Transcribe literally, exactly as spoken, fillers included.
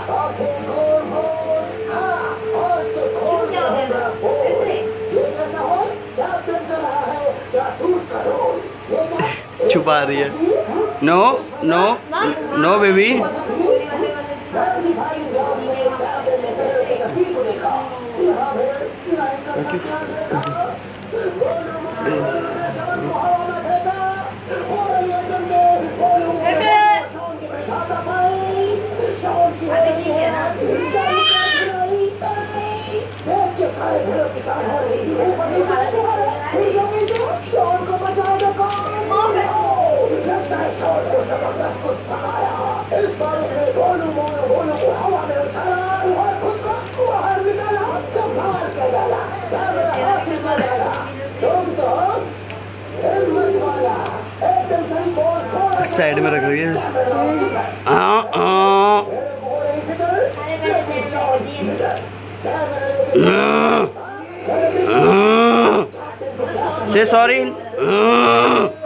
छुपा रही है। No no no baby. Side में रख रही है। आ, आ, से सॉरी।